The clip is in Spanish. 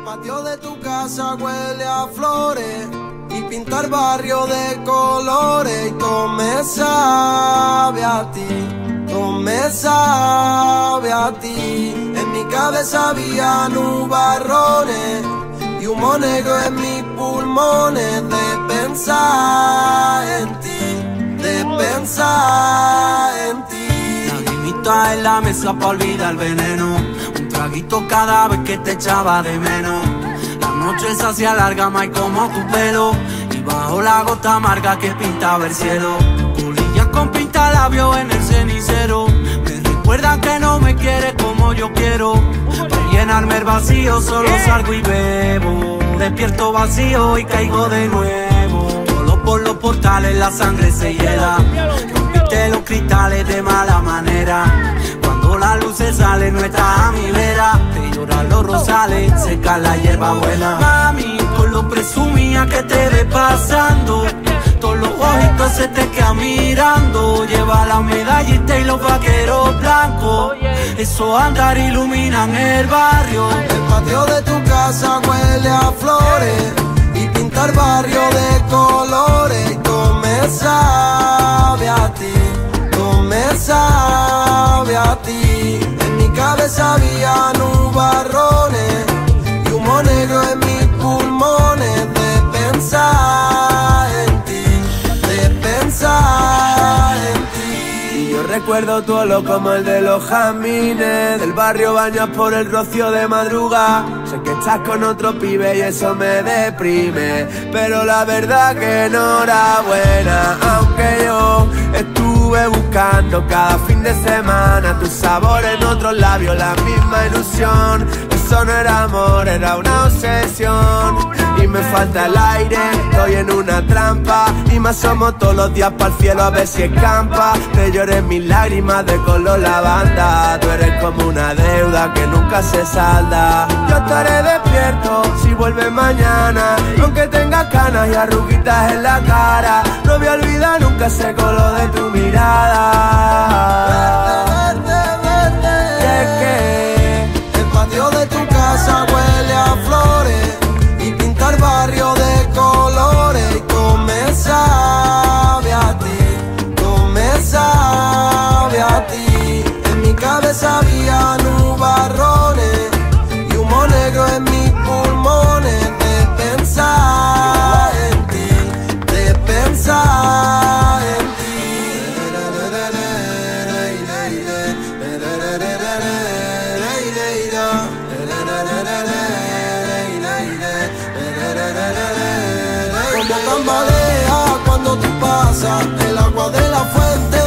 patio de tu casa huele a flores y pinta el barrio de colores. Y todo me sabe a ti, todo me sabe a ti. En mi cabeza había nubarrones y humo negro en mis pulmones de pensar en ti, de pensar en ti. Lagrimita en la mesa pa' olvidar el veneno, un traguito cada vez que te echaba de menos. La noche se hacía larga, más como tu pelo, y bajo la gota amarga que pintaba el cielo. Colillas con pintalabios en el cenicero, me recuerdan que no me quieres como yo quiero. Para llenarme el vacío solo salgo y bebo, despierto vacío y caigo de nuevo. Solo por los portales la sangre se hiela, rompiste los cristales de mala manera. Cuando la luz se sale no estás a mi vera, te lloran los rosales, seca la hierba buena. Mami, con lo presumía que te ve pasando, todos los ojitos se te quedan mirando. Lleva la medallita y los vaqueros blancos, esos andar iluminan el barrio. El patio de tu casa huele a flores y pinta el barrio de colores. Y todo me sabe a ti, todo me sabe a ti. En mi cabeza había nubarrones y humo negro en mis pulmones de pensar en ti, de pensar en ti. Y yo recuerdo tu olor como el de los jazmines del barrio bañas por el rocío de madrugada. Sé que estás con otro pibe y eso me deprime, pero la verdad que enhorabuena. Aunque yo estuve buscando cada fin de semana tu sabor en otros labios, la misma ilusión. Eso no era amor, era una obsesión. Y me falta el aire, estoy en una trampa y me asomo todos los días para el cielo a ver si escampa. Te lloré mis lágrimas de color lavanda, tú eres como una deuda que nunca se salda. Yo estaré despierto si vuelves mañana, aunque tengas canas y arruguitas en la cara. No voy a olvidar nunca ese color de tu mirada. Que el patio de tu casa huele a flores y pinta el barrio de colores. Y todo me sabe a ti, todo me sabe a ti. En mi cabeza había nubarrones y humo negro en mis pulmones de pensar en ti, de pensar en ti. Como tambalea cuando tú pasas, el agua de la fuente